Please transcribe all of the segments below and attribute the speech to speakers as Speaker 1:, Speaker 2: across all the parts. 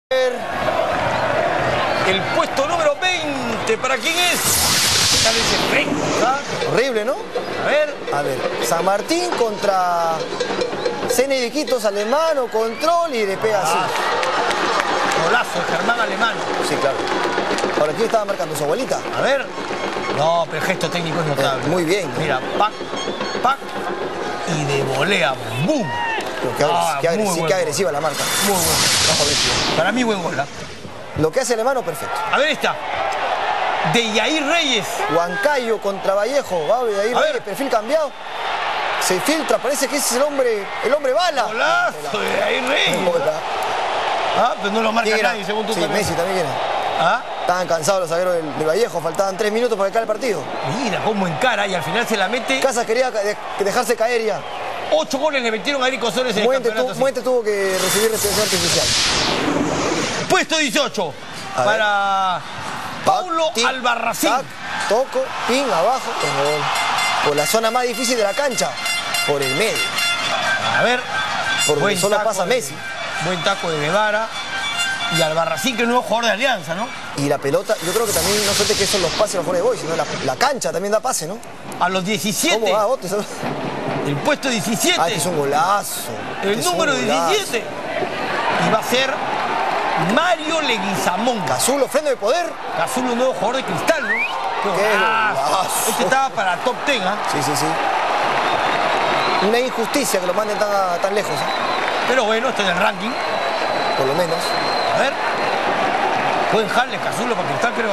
Speaker 1: El puesto número 20, ¿para quién es? Tal vez el rey, ¿verdad?
Speaker 2: Horrible, ¿no?
Speaker 1: A ver,
Speaker 2: San Martín contra CNI de Iquitos, Alemano, control y le pega así.
Speaker 1: golazo de Germán Alemano.
Speaker 2: Sí, claro. Ahora, ¿quién estaba marcando? ¿Su abuelita?
Speaker 1: A ver. No, pero el gesto técnico es notable.
Speaker 2: Muy bien, ¿no?
Speaker 1: Mira, pac, pac, y de volea, ¡boom!
Speaker 2: Qué agresiva la marca.
Speaker 1: Muy bueno. Para mí, buen gol, ¿eh?
Speaker 2: Lo que hace Alemano, perfecto.
Speaker 1: A ver esta. De Yair Reyes.
Speaker 2: Huancayo contra Vallejo. Va de Yair Reyes, perfil cambiado. Se filtra, parece que ese es el hombre bala.
Speaker 1: Golazo de Yair Reyes. Ah, pero no lo marca nadie, según tú también.
Speaker 2: Messi también era.
Speaker 1: ¿Ah?
Speaker 2: Estaban cansados los zagueros de Vallejo, faltaban 3 minutos para que acabe el partido.
Speaker 1: Mira cómo encara y al final se la mete.
Speaker 2: Casas quería dejarse caer ya.
Speaker 1: 8 goles le metieron a Eric Osores en el campeonato.
Speaker 2: Muente tuvo que recibir respiración artificial.
Speaker 1: Puesto 18 para Paulo Albarracín.
Speaker 2: Toco, pin, abajo, tengo gol. Por la zona más difícil de la cancha, por el medio.
Speaker 1: A ver.
Speaker 2: Por donde solo pasa Messi.
Speaker 1: Buen taco de Guevara. Y Albarracín, que es el nuevo jugador de Alianza, ¿no?
Speaker 2: Y la pelota, yo creo que también, no solamente que son los pases los jugadores de Boys, sino la cancha también da pase, ¿no?
Speaker 1: A los 17.
Speaker 2: ¿Cómo va, Botes?
Speaker 1: El puesto 17.
Speaker 2: Ah, que es un golazo.
Speaker 1: El número 17. Y va a ser Mario Leguizamón.
Speaker 2: Cazulo, freno de poder.
Speaker 1: Cazulo, un nuevo jugador de Cristal, ¿no?
Speaker 2: ¡Qué golazo!
Speaker 1: Este estaba para top 10, ¿ah?
Speaker 2: Sí, sí, sí. Una injusticia que lo manden tan lejos, ¿eh?
Speaker 1: Pero bueno, está en el ranking.
Speaker 2: Por lo menos.
Speaker 1: A ver. Pueden dejarle Cazulo para Cristal, creo.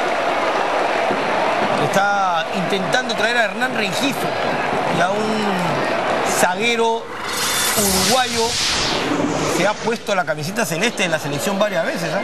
Speaker 1: Está intentando traer a Hernán Rengifo y a un zaguero uruguayo que ha puesto la camiseta celeste en la selección varias veces, ¿eh?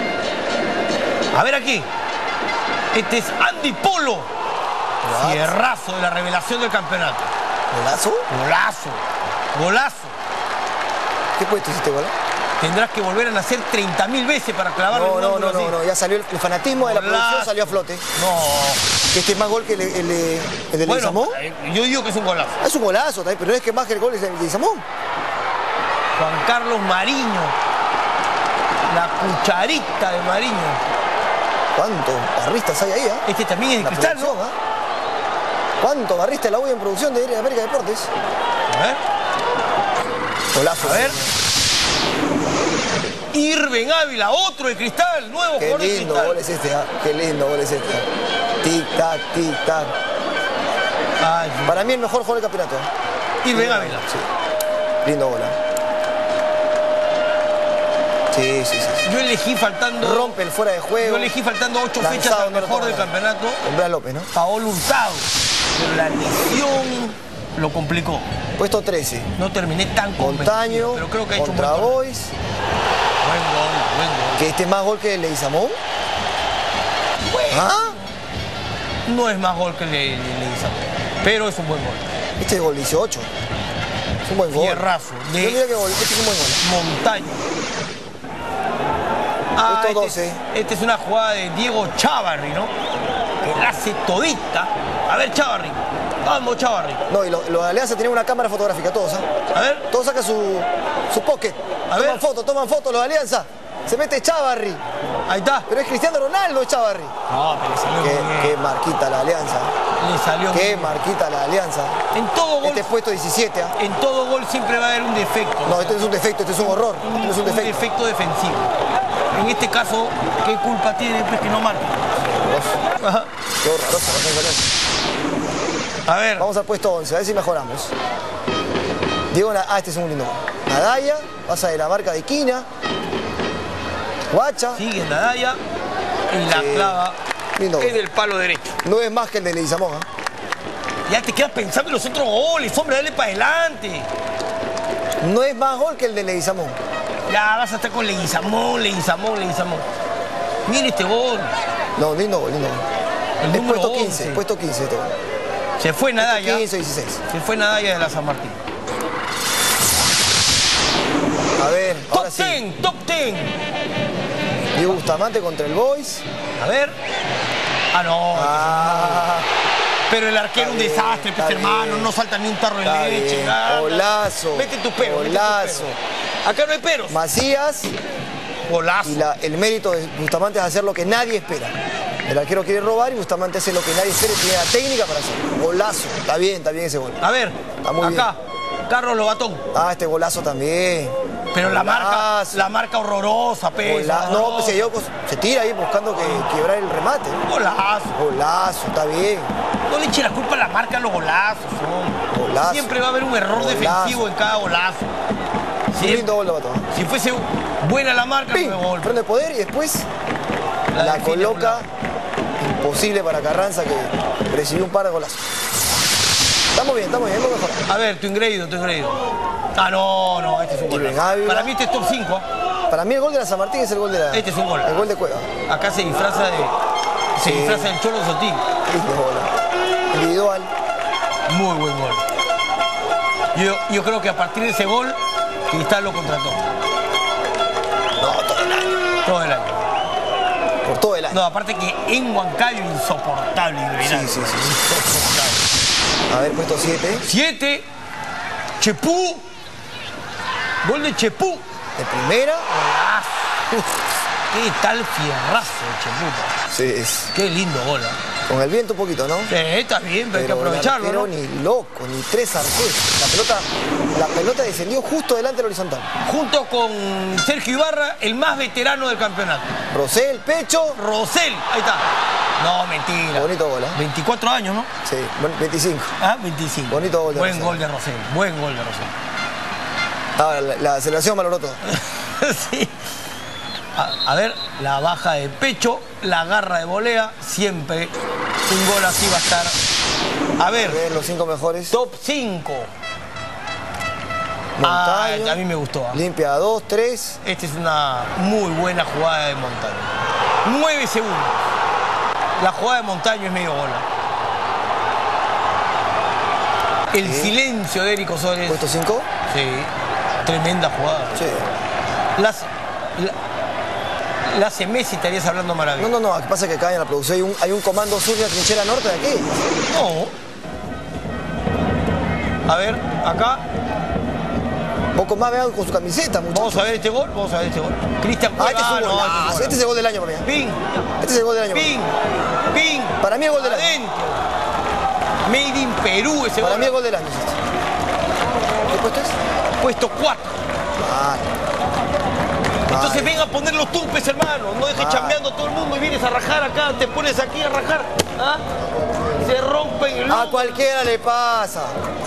Speaker 1: A ver aquí. Este es Andy Polo. Cierrazo de la revelación del campeonato.
Speaker 2: ¿Golazo?
Speaker 1: Golazo. Golazo.
Speaker 2: ¿Qué puesto es este gol?
Speaker 1: Tendrás que volver a nacer 30.000 veces para clavarlo.
Speaker 2: No, ya salió el fanatismo de la producción, salió a flote.
Speaker 1: No.
Speaker 2: Que este es más gol que el de Leguizamón.
Speaker 1: Yo digo que es un golazo.
Speaker 2: Es un golazo también, pero no es que más que el gol es de Leguizamón.
Speaker 1: Juan Carlos Mariño. La cucharita de Mariño.
Speaker 2: ¿Cuántos barristas hay ahí, eh?
Speaker 1: Este también es de Cristal, ¿no?
Speaker 2: ¿Cuántos barristas de la U en producción de América Deportes?
Speaker 1: A ver.
Speaker 2: Golazo.
Speaker 1: A ver. Irben Ávila, otro de Cristal, nuevo jugador de Cristal.
Speaker 2: Qué lindo gol es este, ¿eh? Qué lindo gol es este. Tic-tac, tic-tac. Para mí el mejor jugador del campeonato.
Speaker 1: Irben Ávila.
Speaker 2: Sí. Lindo gol. Sí.
Speaker 1: Yo elegí faltando...
Speaker 2: Rompe el fuera de juego.
Speaker 1: Yo elegí faltando 8 fechas al mejor del campeonato.
Speaker 2: Blas López, ¿no?
Speaker 1: Paolo Hurtado. Pero la lesión lo complicó.
Speaker 2: Puesto 13.
Speaker 1: No terminé tan convencido, pero creo que ha hecho
Speaker 2: contra
Speaker 1: un buen gol.
Speaker 2: Boys.
Speaker 1: Buen gol.
Speaker 2: ¿Que este es más gol que el Leguizamón?
Speaker 1: Bueno,
Speaker 2: ¿Ah?
Speaker 1: no es más gol que el de Leguizamón, pero es un buen gol.
Speaker 2: Este es gol 18. Es un buen gol.
Speaker 1: Fierrazo.
Speaker 2: Yo diría que este es un buen gol.
Speaker 1: Montaña.
Speaker 2: Puesto 12.
Speaker 1: Esta es una jugada de Diego Chávarri, ¿no? Que la hace todita. A ver, Chávarri. Vamos, Chávarri.
Speaker 2: No, y los de Alianza tienen una cámara fotográfica, todos, ¿eh?
Speaker 1: A ver.
Speaker 2: Todos sacan su pocket. Toman fotos los de Alianza. Se mete Chávarri.
Speaker 1: Ahí está.
Speaker 2: Pero es Cristiano Ronaldo, Chávarri.
Speaker 1: No, pero le salió muy bien.
Speaker 2: Qué marquita la Alianza.
Speaker 1: Le salió muy bien.
Speaker 2: Qué marquita la Alianza.
Speaker 1: En todo gol.
Speaker 2: Este es puesto 17, ¿eh?
Speaker 1: En todo gol siempre va a haber un defecto.
Speaker 2: No, este es un defecto, este es un horror. Este es un
Speaker 1: defecto defensivo. En este caso, ¿qué culpa tiene pues que no marca?
Speaker 2: Qué horroroso.
Speaker 1: A ver.
Speaker 2: Vamos al puesto 11, a ver si mejoramos. Diego, este es un lindo. Nadaya, pasa de la marca de Quina. Guacha.
Speaker 1: Sigue Nadaya y la clava en el palo derecho.
Speaker 2: No es más que el de Leguizamón, ¿eh?
Speaker 1: Ya te quedas pensando en los otros goles, hombre, dale para adelante.
Speaker 2: No es más gol que el de Leguizamón.
Speaker 1: Ya vas a estar con Leguizamón. Mira este gol.
Speaker 2: No, lindo gol.
Speaker 1: El número
Speaker 2: puesto
Speaker 1: 11.
Speaker 2: Puesto 15 este gol.
Speaker 1: Se fue Nadaya.
Speaker 2: 15, 16.
Speaker 1: Se fue Nadaya de la San Martín.
Speaker 2: A ver, ahora sí.
Speaker 1: Top 10.
Speaker 2: Diego Bustamante contra el Boys.
Speaker 1: A ver. No. Pero el arquero un desastre, pues, hermano. No salta ni un tarro de leche.
Speaker 2: Golazo.
Speaker 1: Mete tu pero.
Speaker 2: Golazo.
Speaker 1: Acá no hay peros.
Speaker 2: Macías.
Speaker 1: Golazo.
Speaker 2: Y el mérito de Bustamante es hacer lo que nadie espera. El arquero quiere robar y Bustamante hace lo que nadie espera y tiene la técnica para hacerlo. Golazo. Está bien ese gol.
Speaker 1: A ver,
Speaker 2: está muy
Speaker 1: acá,
Speaker 2: bien.
Speaker 1: Carlos Lobatón.
Speaker 2: Ah, este golazo también.
Speaker 1: Pero la marca horrorosa,
Speaker 2: No, pues se tira ahí buscando quebrar el remate.
Speaker 1: Golazo.
Speaker 2: Golazo, está bien.
Speaker 1: No le eche la culpa a la marca a los golazos.
Speaker 2: Golazo.
Speaker 1: Siempre va a haber un error defensivo en cada golazo.
Speaker 2: Un lindo gol, Lobatón.
Speaker 1: Si fuese buena la marca,
Speaker 2: ¡ping!
Speaker 1: Gol.
Speaker 2: Freno de poder y después la coloca. Imposible para Carranza, que recibió un par de golazos. Estamos bien, hemos mejorado.
Speaker 1: A ver, tu ingreído. Ah, no, este es un gol. Para mí este es top 5.
Speaker 2: Para mí el gol de la San Martín es el gol de la...
Speaker 1: Este es un gol.
Speaker 2: El gol de Cueva.
Speaker 1: Acá se disfraza del Cholo Sotín.
Speaker 2: Individual.
Speaker 1: Muy buen gol. Yo creo que a partir de ese gol, Cristal lo contrató.
Speaker 2: No, todo el año.
Speaker 1: Todo el año.
Speaker 2: Por todo el año.
Speaker 1: No, aparte que en Huancayo insoportable.
Speaker 2: Sí.
Speaker 1: Insoportable.
Speaker 2: A ver, puesto 7.
Speaker 1: 7. Chepú. Gol de Chepú.
Speaker 2: De primera.
Speaker 1: Qué tal fierrazo de Chepú.
Speaker 2: Sí.
Speaker 1: Qué lindo gol.
Speaker 2: Con el viento un poquito, ¿no?
Speaker 1: Sí, está bien, pero hay que aprovecharlo, ¿no?
Speaker 2: Ni loco, ni 3 arqueros. La pelota descendió justo delante del horizontal.
Speaker 1: Junto con Sergio Ibarra, el más veterano del campeonato.
Speaker 2: Rosell, pecho.
Speaker 1: Rosell, ahí está. No, mentira.
Speaker 2: Bonito gol, ¿eh?
Speaker 1: 24 años, ¿no?
Speaker 2: Sí, 25.
Speaker 1: Ah, 25.
Speaker 2: Bonito gol de
Speaker 1: Buen
Speaker 2: Rosell.
Speaker 1: gol de Rosell, buen gol de Rosell.
Speaker 2: Ahora, la celebración valoró todo.
Speaker 1: Sí. A ver, la baja de pecho, la garra de volea, siempre un gol así va a estar. A ver,
Speaker 2: los 5 mejores.
Speaker 1: top 5.
Speaker 2: Montaño.
Speaker 1: A mí me gustó.
Speaker 2: Limpia a 2, 3.
Speaker 1: Esta es una muy buena jugada de Montaño. 9 segundos. La jugada de Montaño es medio gola. El silencio de Eric Osores.
Speaker 2: ¿Puesto 5?
Speaker 1: Sí. Tremenda jugada.
Speaker 2: Sí.
Speaker 1: La hace Messi, estarías hablando maravilloso.
Speaker 2: No, lo que pasa es que acá en la producción hay un comando sur de la trinchera norte de aquí.
Speaker 1: No. A ver, acá.
Speaker 2: Poco más vean con su camiseta, muchachos.
Speaker 1: Vamos a ver este gol, Cristian Cueva.
Speaker 2: Este es un golazo. Este es el gol del año para mí.
Speaker 1: Ping.
Speaker 2: Este es el gol del año.
Speaker 1: Ping.
Speaker 2: Para mí el gol del año.
Speaker 1: Adentro. Made in Perú ese gol.
Speaker 2: Para mí el gol del año. ¿Qué puesto es?
Speaker 1: Puesto 4. Entonces ven a poner los tupes, hermano. No dejes chambeando a todo el mundo y vienes a rajar acá, te pones aquí a rajar. ¿Ah? Se rompen el...
Speaker 2: A cualquiera le pasa.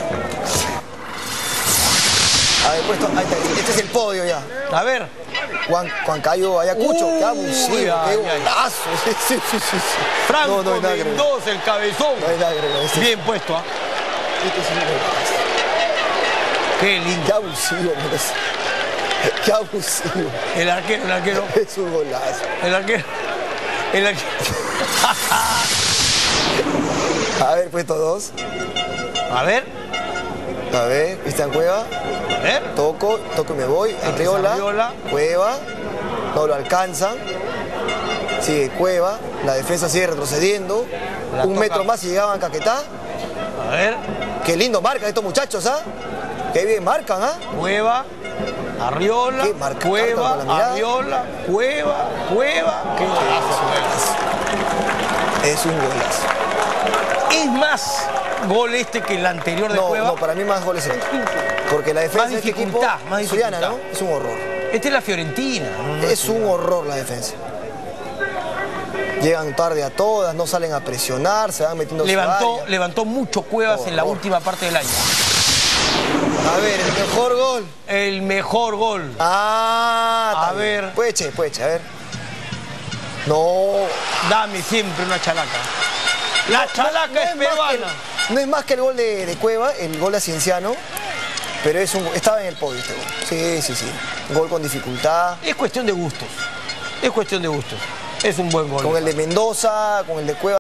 Speaker 2: A ver, puesto, ahí está, este es el podio ya.
Speaker 1: A ver.
Speaker 2: Juan Cayo Ayacucho, qué abusivo, qué golazo. Sí.
Speaker 1: Franco Mendoza, el cabezón.
Speaker 2: No hay nada que agregar.
Speaker 1: Bien puesto, ¿ah?
Speaker 2: Este es un golazo.
Speaker 1: Qué lindo.
Speaker 2: Qué abusivo, Mendoza. Qué abusivo.
Speaker 1: El arquero.
Speaker 2: Es un golazo.
Speaker 1: El arquero.
Speaker 2: A ver, puesto 2.
Speaker 1: A ver,
Speaker 2: Cristian Cueva.
Speaker 1: A ver.
Speaker 2: Toco y me voy. Arriola. Cueva. No lo alcanza. Sigue Cueva. La defensa sigue retrocediendo. Un metro más y llegaban a Caquetá.
Speaker 1: A ver.
Speaker 2: Qué lindo marcan estos muchachos, ¿ah? Qué bien marcan, ¿ah?
Speaker 1: Cueva. Arriola. Cueva. Arriola. Cueva. Qué golazo.
Speaker 2: Es un golazo.
Speaker 1: Es más gol este que el anterior de Cueva.
Speaker 2: No, para mí más goles este. Porque la defensa de este equipo
Speaker 1: más
Speaker 2: suyana, ¿no? Es un horror.
Speaker 1: Esta es la Fiorentina.
Speaker 2: Es un horror la defensa. Llegan tarde a todas, no salen a presionar, se van metiendo
Speaker 1: levantó mucho Cuevas en la última parte del año.
Speaker 2: A ver, el mejor gol.
Speaker 1: El mejor gol.
Speaker 2: A
Speaker 1: ver.
Speaker 2: Puede, a ver. No.
Speaker 1: Dame siempre una chalaca. La chalaca es peruana.
Speaker 2: No es más que el gol de Cueva, el gol de Cienciano, pero estaba en el podio este gol. Sí. Gol con dificultad.
Speaker 1: Es cuestión de gustos. Es un buen gol.
Speaker 2: Con el de Mendoza, con el de Cueva.